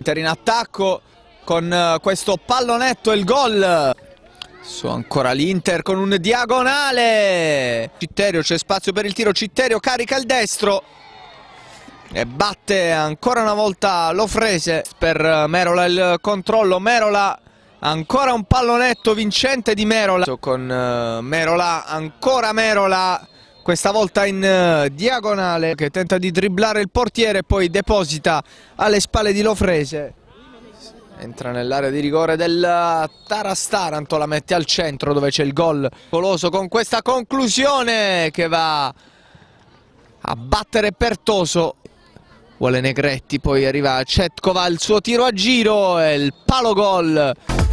Inter in attacco con questo pallonetto e il gol. Su ancora l'Inter con un diagonale. Citterio, c'è spazio per il tiro, Citterio carica il destro e batte ancora una volta Lofrese. Per Merola il controllo, Merola ancora un pallonetto vincente di Merola. Con Merola, ancora Merola, questa volta in diagonale, che tenta di dribblare il portiere e poi deposita alle spalle di Lofrese. Entra nell'area di rigore del Taranto, la mette al centro dove c'è il gol. Coloso con questa conclusione che va a battere Pertoso. Vuole Negretti, poi arriva Cetkova, il suo tiro a giro e il palo gol.